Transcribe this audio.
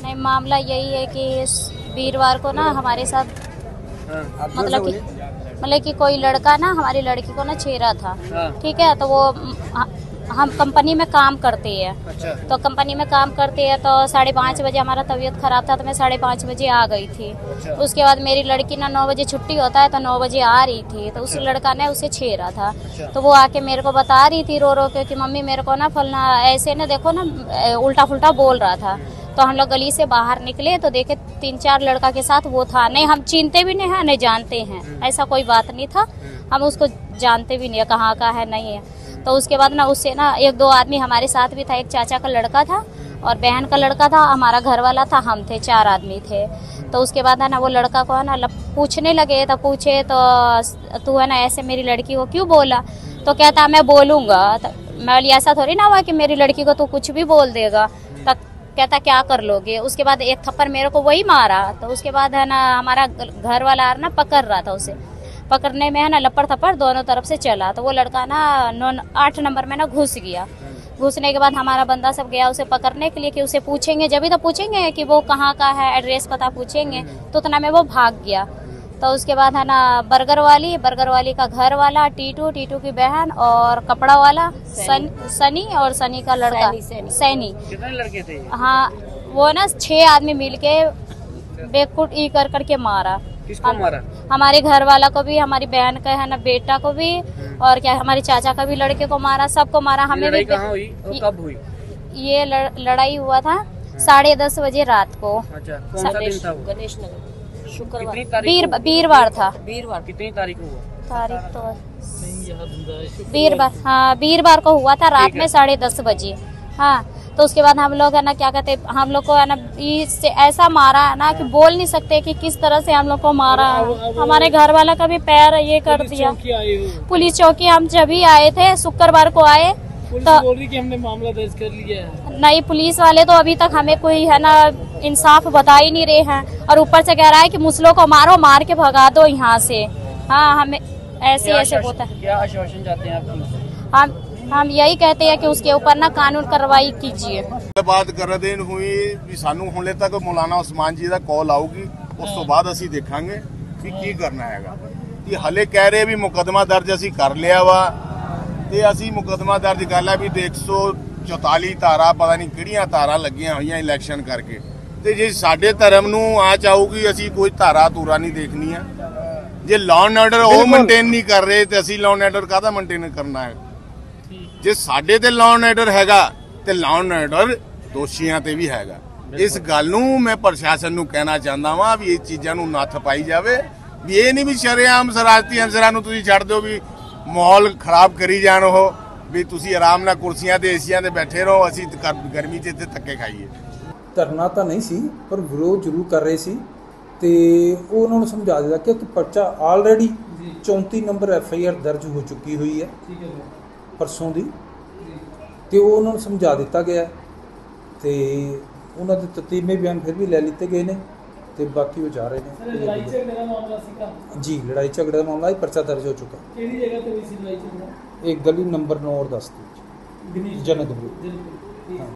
नहीं, मामला यही है कि वीरवार को ना हमारे साथ मतलब कि कोई लड़का ना हमारी लड़की को ना छेड़ा था। ठीक है, तो वो हम कंपनी में काम करते हैं। अच्छा। तो कंपनी में काम करते हैं तो 5:30 बजे हमारा तबीयत खराब था तो मैं 5:30 बजे आ गई थी। अच्छा। उसके बाद मेरी लड़की ना 9 बजे छुट्टी होता है तो 9 बजे आ रही थी तो उस लड़का ने उसे छेड़ा था। अच्छा। तो वो आके मेरे को बता रही थी रो रो के कि मम्मी मेरे को ना फलना ऐसे ना देखो ना उल्टा फुल्टा बोल रहा था। तो हम लोग गली से बाहर निकले तो देखे 3-4 लड़का के साथ वो था। नहीं, हम चिनते भी नहीं है नहीं जानते हैं, ऐसा कोई बात नहीं था। हम उसको जानते भी नहीं है कहाँ का है नहीं है। तो उसके बाद ना उससे ना 1-2 आदमी हमारे साथ भी था। एक चाचा का लड़का था और बहन का लड़का था, हमारा घर वाला था, हम थे, 4 आदमी थे। तो उसके बाद है ना वो लड़का को है ना पूछने लगे तो पूछे तो तू है ना ऐसे मेरी लड़की को क्यों बोला? तो कहता मैं बोलूँगा। तो मैं बोली ऐसा थोड़ी ना हुआ कि मेरी लड़की को तू कुछ भी बोल देगा। तो कहता क्या कर लोगे? उसके बाद एक थप्पड़ मेरे को वही मारा। तो उसके बाद है ना हमारा घर वाला ना पकड़ रहा था, उसे पकड़ने में है ना लपड़ थप्पड़ दोनों तरफ से चला। तो वो लड़का ना 8 नंबर में ना घुस गया। घुसने के बाद हमारा बंदा सब गया उसे पकड़ने के लिए कि उसे पूछेंगे, जब भी तो पूछेंगे कि वो कहाँ का है, एड्रेस पता पूछेंगे। तो उतना में वो भाग गया। तो उसके बाद है ना बर्गर वाली का घर वाला, टीटू की बहन और कपड़ा वाला सनी और सनी का लड़का सैनी। कितने लड़के थे? हाँ, वो ना 6 आदमी मिलके बेकुट ई करके मारा। किसको मारा? हमारे घर वाला को भी, हमारी बहन का है ना बेटा को भी, और क्या हमारे चाचा का भी लड़के को मारा, सबको मारा। हमें भी। कहाँ हुई और कब हुई? ये लड़ाई हुआ था 10:30 बजे रात को। अच्छा, कौन सा दिन था? गणेश नगर, शुक्रवार, वीरवार था। वीरवार कितनी तारीख को हुआ? तारीख तो वीरवार, हाँ वीरवार को हुआ था रात में 10:30 बजे। हाँ, तो उसके बाद हम लोग है ना क्या कहते, हम लोग को है ना इससे ऐसा मारा है ना कि बोल नहीं सकते कि किस तरह से हम लोग को मारा। हमारे घर वाला का भी पैर ये कर दिया। पुलिस चौकी हम जब ही आए थे, शुक्रवार को आए तो बोल रही कि हमने मामला दर्ज कर लिया है। नहीं, पुलिस वाले तो अभी तक हमें कोई है ना इंसाफ बता ही नहीं रहे हैं और ऊपर से कह रहा है कि मुस्लिमों को मारो, मार के भगा दो यहाँ से। हाँ, हमें ऐसे होता है। क्या आश्वासन चाहते हैं आप? हम यही कहते हैं कि उसके ऊपर ना कानून कार्रवाई कीजिए। बात कर देन हुई भी सानू हुणे तक मौलाना उस्मान जी का कॉल आऊगी, उस तो बाद असी देखांगे कि की करना हैगा। कि हले कह रहे भी मुकदमा दर्ज असी कर लिया वा ते असी मुकदमा दर्ज कर लिया भी 144 धारा पता नहीं किहड़ियां धारा लगियां हुई इलैक्शन करके। ते जे साडे धर्म नू आच आऊगी असी कोई धारा धूरा नहीं देखनी है। जे लॉ एंड ऑर्डर वो मेनटेन नहीं कर रहे तो असी लॉ एंड ऑर्डर काहदा मेनटेन करना है? जे साडे ते लॉ एंड ऑर्डर हैगा ते लॉ एंड ऑर्डर दोषियां ते भी हैगा। इस गल नू मैं प्रशासन नू कहना चाहता वा भी ये चीज़ां नू नत्थ पाई जावे। भी ये नहीं भी शरेआम शरारती अनसरां नू तुसीं छड्ड दिओ भी माहौल खराब करी जाण हो भी तुसीं आराम नाल कुर्सियां ते एसियां ते बैठे रहो, असीं गर्मी च इत्थे धक्के खाईए। धरना तो नहीं सी पर विरोध जरूर कर रहे सी ते ਉਹ ਉਹਨਾਂ ਨੂੰ ਸਮਝਾ ਦਿੱਤਾ ਕਿ पर्चा ऑलरेडी 34 नंबर FIR दर्ज हो चुकी हुई है परसों दी ਤੇ ਉਹ ਉਹਨਾਂ ਨੂੰ ਸਮਝਾ ਦਿੱਤਾ ਗਿਆ ਤੇ ਉਹਨਾਂ ਦੇ ਤਤੀਮੇ ਬਿਆਨ ਫਿਰ ਵੀ ਲੈ ਲਿੱਤੇ ਗਏ ਨੇ ਤੇ ਬਾਕੀ ਉਹ ਜਾ ਰਹੇ ਨੇ। ਲੜਾਈ ਝਗੜੇ ਦਾ ਮਾਮਲਾ ਸੀਗਾ ਜੀ, ਲੜਾਈ ਝਗੜੇ ਦਾ ਮਾਮਲਾ ਹੈ, ਪਰਚਾ ਦਰਜ ਹੋ ਚੁੱਕਾ। ਕਿਹੜੀ ਜਗ੍ਹਾ ਤੇ ਹੋਈ ਸੀ ਲੜਾਈ ਝਗੜਾ? ਇਹ ਗਲੀ ਨੰਬਰ 9 और 10 ਜਨਕ।